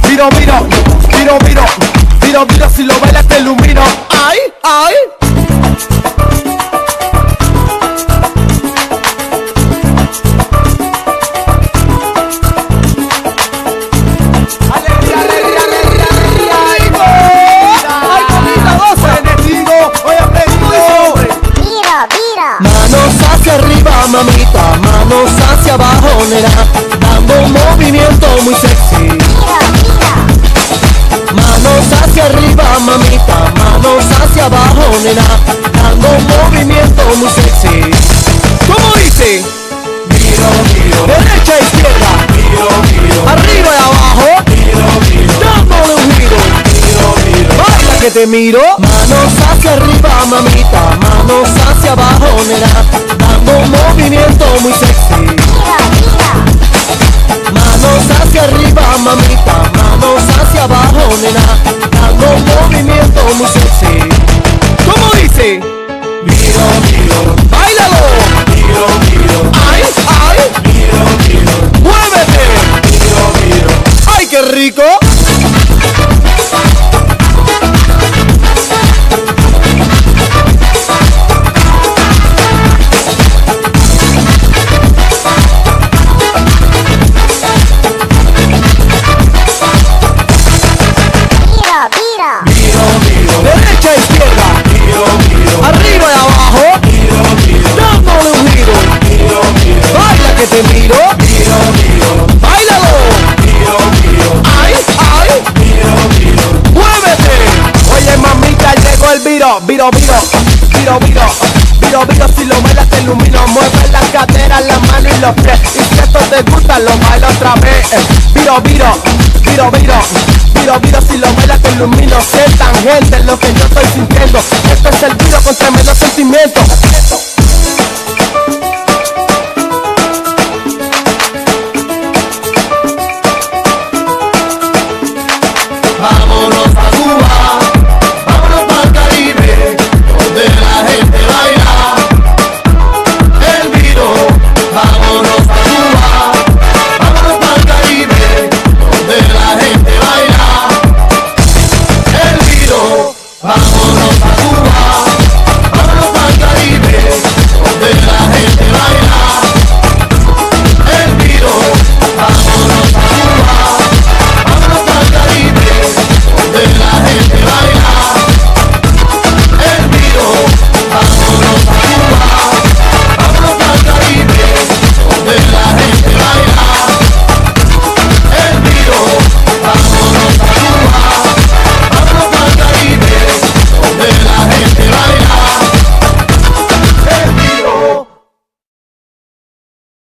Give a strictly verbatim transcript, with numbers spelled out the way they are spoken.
Viro, viro, viro, viro, viro, viro, si lo bailas te ilumino. Ay, ay. Manos hacia arriba, mamita, manos hacia abajo, nena, dando un movimiento muy sexy. Manos hacia arriba, mamita, manos hacia abajo, nena, dando un movimiento muy sexy. ¿Cómo dice? Giro, giro, derecha e izquierda, giro, giro, arriba y abajo, giro, giro, dándole un giro, giro, giro, baila que te miro. Manos hacia arriba, mamita, manos hacia abajo, nena, dando un movimiento muy sexy. Manos hacia arriba, mamita, manos hacia abajo, nena, dando un movimiento muy sexy. ¿Cómo dice? Giro, giro, ¡báilalo! giro, giro, ¡Ay, ay! giro, giro, ¡Muévete! giro, giro. ¡Ay, qué rico! Giro, giro, Derecha e izquierda, giro, giro, arriba y abajo, giro, giro, dándole un giro. giro, giro, ¡Baila que te miro! giro, giro, ¡Báilalo! giro, giro, ¡Ay, ay! giro, giro. ¡Muévete! Oye, mamita, llegó el viro, viro, viro, viro, viro, viro, viro, si lo bailas te ilumino. Mueve las caderas, las manos y los pies, y si esto te gusta, lo baila otra vez. Viro, viro, viro, viro, viro, viro, si lo bailas te ilumino. Sientan gente lo que yo estoy sintiendo. Esto es el viro con tremendo sentimiento.